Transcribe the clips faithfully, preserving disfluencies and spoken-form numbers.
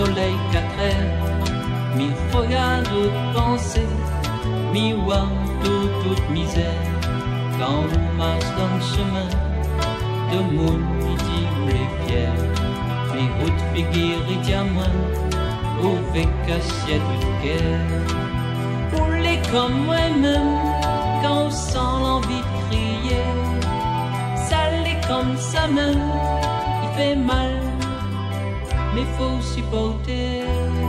soleil quatre heures, mi regarde penser, mi voit toute misère. Quand on marche dans le chemin de monde qui ou les fiers, mes routes figurent et diamants, avec assiette de guerre. Pour les comme moi-même, quand on sent l'envie de crier, ça l'est comme ça même, il fait mal, mais faut supporter.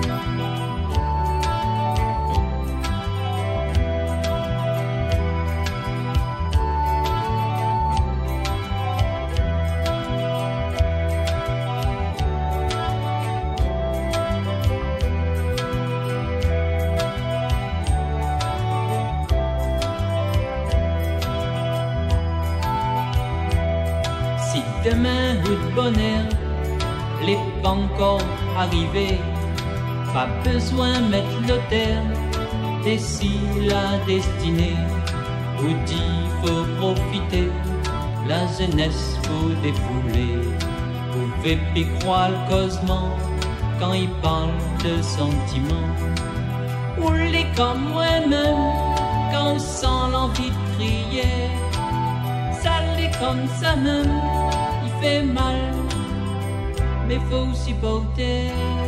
Si demain ou de bonheur n'est pas encore arrivé, pas besoin de mettre le terme, et si la destinée vous dit faut profiter, la jeunesse faut défouler. Vous pouvez plus croire le causement quand il parle de sentiments. Ou les comme moi-même, quand on sent l'envie de crier, ça l'est comme ça même, il fait mal, mais faut supporter.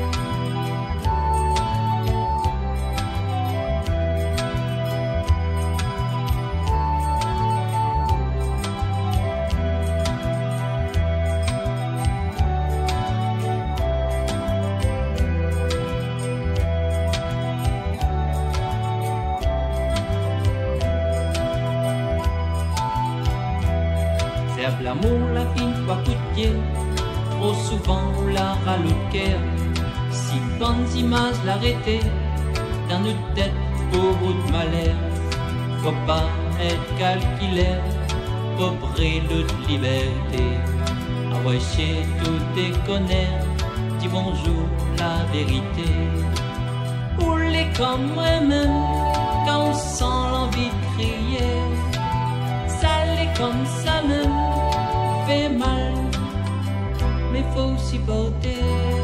Serve l'amour, la fine fois coup de pied, trop souvent on la râle au cœur. Si bonnes images l'arrêter, dans notre tête pour de malheur, faut pas être calculaire, pour brûler de liberté. Envoyer tout déconner, dis bonjour la vérité. Pour les comme moi-même, quand on sent l'envie de crier, ça l'est comme ça même, fait mal, mais faut supporter.